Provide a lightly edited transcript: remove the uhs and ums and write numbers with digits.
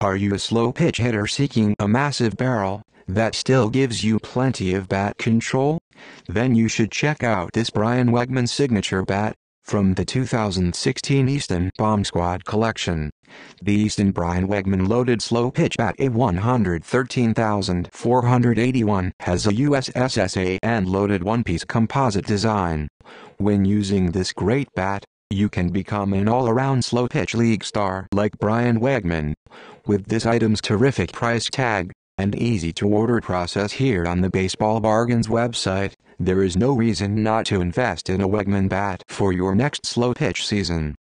Are you a slow pitch hitter seeking a massive barrel that still gives you plenty of bat control? Then you should check out this Brian Wegman signature bat from the 2016 Easton Bomb Squad collection. The Easton Brian Wegman loaded slow pitch bat A113,481 has a USSSA and loaded one-piece composite design. When using this great bat, you can become an all-around slow pitch league star like Brian Wegman. With this item's terrific price tag and easy-to-order process here on the Baseball Bargains website, there is no reason not to invest in a Wegman bat for your next slow pitch season.